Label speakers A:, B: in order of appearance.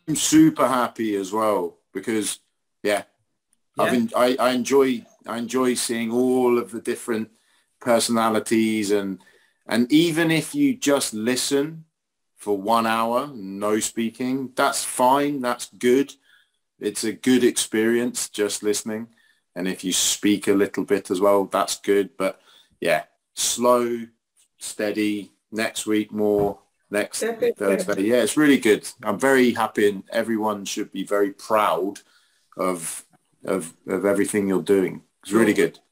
A: super happy as well because, yeah,
B: Yeah.
A: I enjoy seeing all of the different personalities and even if you just listen for 1 hour, no speaking, that's fine. That's good. It's a good experience just listening. And if you speak a little bit as well, that's good. But yeah, slow, steady, next week more, next Thursday. Yeah, it's really good. I'm very happy and everyone should be very proud of everything you're doing. It's really good.